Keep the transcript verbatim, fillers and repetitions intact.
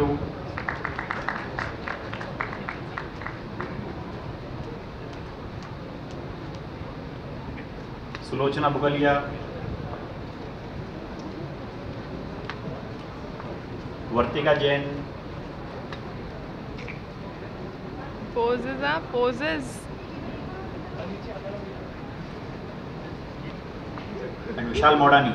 Two. Sulochana बुगलिया, Vartika Jain, Poses are poses. and Vishal मोडानी.